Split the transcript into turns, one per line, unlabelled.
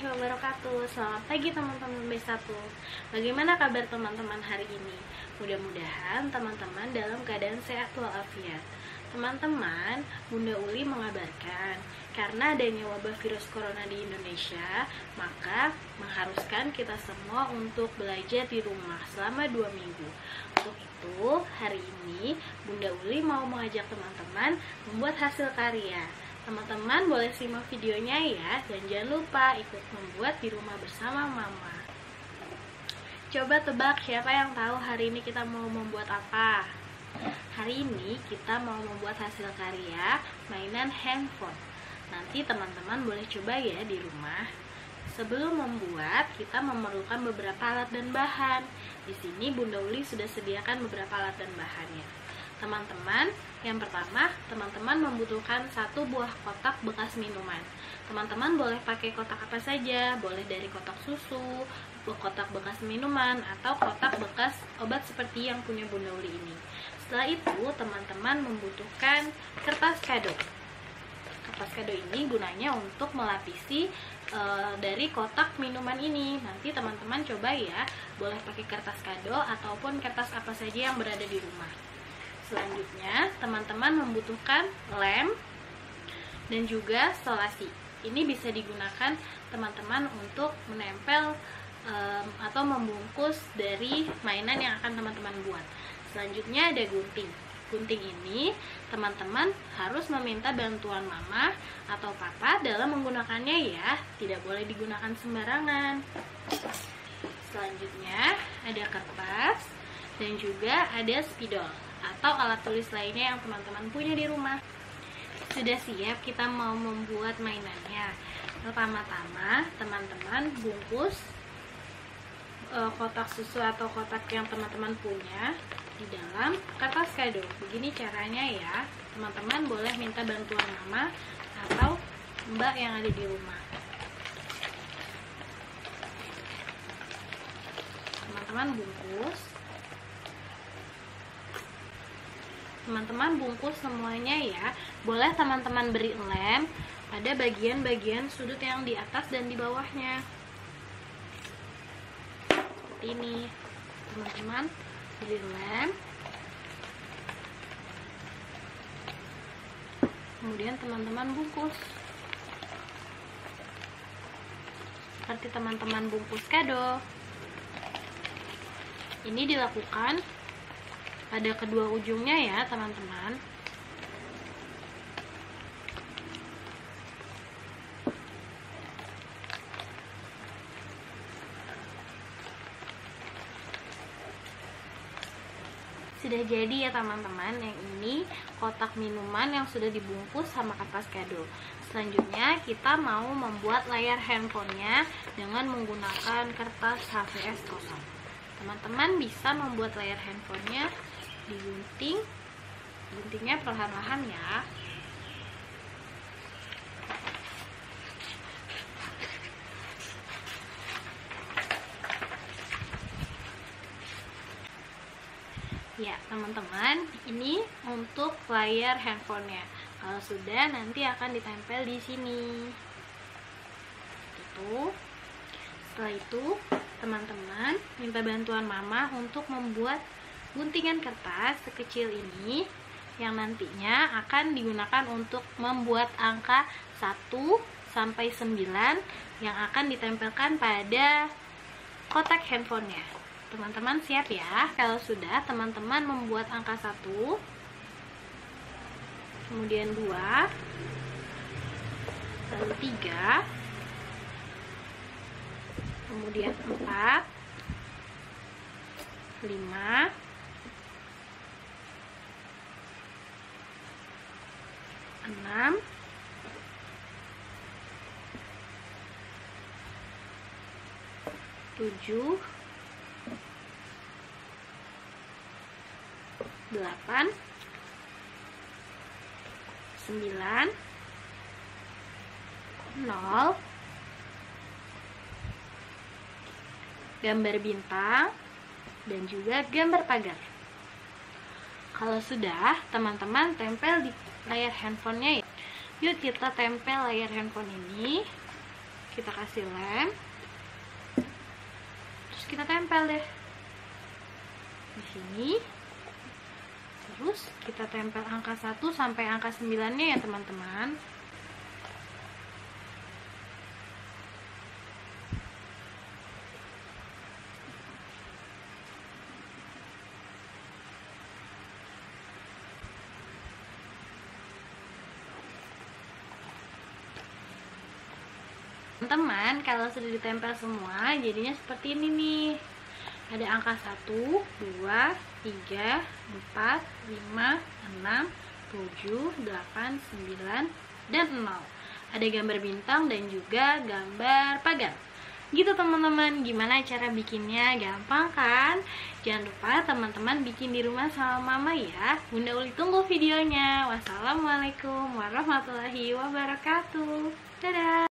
warahmatullahi wabarakatuh. Selamat pagi teman-teman B1. Bagaimana kabar teman-teman hari ini? Mudah-mudahan teman-teman dalam keadaan sehat walafiat. Teman-teman, Bunda Uli mengabarkan karena adanya wabah virus corona di Indonesia, maka mengharuskan kita semua untuk belajar di rumah selama 2 minggu. Untuk itu, hari ini Bunda Uli mau mengajak teman-teman membuat hasil karya. Teman-teman boleh simak videonya ya, dan jangan lupa ikut membuat di rumah bersama Mama. Coba tebak siapa yang tahu hari ini kita mau membuat apa? Hari ini kita mau membuat hasil karya mainan handphone. Nanti teman-teman boleh coba ya di rumah. Sebelum membuat, kita memerlukan beberapa alat dan bahan. Di sini Bunda Uli sudah sediakan beberapa alat dan bahannya. Teman-teman, yang pertama, teman-teman membutuhkan 1 buah kotak bekas minuman. Teman-teman boleh pakai kotak apa saja, boleh dari kotak susu, kotak bekas minuman, atau kotak bekas obat seperti yang punya Bunda Uli ini. Setelah itu, teman-teman membutuhkan kertas kado. Kertas kado ini gunanya untuk melapisi dari kotak minuman ini. Nanti teman-teman coba ya, boleh pakai kertas kado ataupun kertas apa saja yang berada di rumah. Selanjutnya, teman-teman membutuhkan lem dan juga solasi. Ini bisa digunakan teman-teman untuk menempel atau membungkus dari mainan yang akan teman-teman buat. Selanjutnya ada gunting. Gunting ini teman-teman harus meminta bantuan Mama atau Papa dalam menggunakannya ya. Tidak boleh digunakan sembarangan. Selanjutnya ada kertas dan juga ada spidol atau alat tulis lainnya yang teman-teman punya di rumah. Sudah siap kita mau membuat mainannya. Pertama-tama teman-teman bungkus kotak susu atau kotak yang teman-teman punya di dalam kertas kado. Begini caranya ya. Teman-teman boleh minta bantuan Mama atau Mbak yang ada di rumah. Teman-teman bungkus semuanya ya. Boleh teman-teman beri lem pada bagian-bagian sudut yang di atas dan di bawahnya. Seperti ini. Teman-teman beri lem. Kemudian teman-teman bungkus. Seperti teman-teman bungkus kado. Ini dilakukan pada kedua ujungnya ya teman-teman. Sudah jadi ya teman-teman. Yang ini kotak minuman yang sudah dibungkus sama kertas kado. Selanjutnya kita mau membuat layar handphonenya dengan menggunakan kertas HVS kosong. Teman-teman bisa membuat layar handphonenya digunting. Guntingnya perlahan-lahan ya. Ya teman-teman, ini untuk layar handphonenya. Kalau sudah, nanti akan ditempel di sini. Setelah itu teman-teman minta bantuan Mama untuk membuat guntingan kertas sekecil ini yang nantinya akan digunakan untuk membuat angka 1 sampai 9 yang akan ditempelkan pada kotak handphonenya. Teman-teman siap ya. Kalau sudah, teman-teman membuat angka 1, kemudian 2, lalu 3, kemudian 4, 5, 6, 7, 8, 9, 0, gambar bintang, dan juga gambar pagar. Kalau sudah, teman-teman tempel di layar handphonenya ya. Yuk kita tempel layar handphone ini kita kasih lem, terus kita tempel deh di sini. Terus kita tempel angka 1 sampai angka 9-nya ya teman-teman. Teman-teman, kalau sudah ditempel semua, jadinya seperti ini nih. Ada angka 1, 2, 3, 4, 5, 6, 7, 8, 9, dan 0. Ada gambar bintang dan juga gambar pagar. Gitu teman-teman, gimana cara bikinnya? Gampang kan? Jangan lupa teman-teman bikin di rumah sama mama ya. Bunda Uli tunggu videonya. Wassalamualaikum warahmatullahi wabarakatuh. Dadah.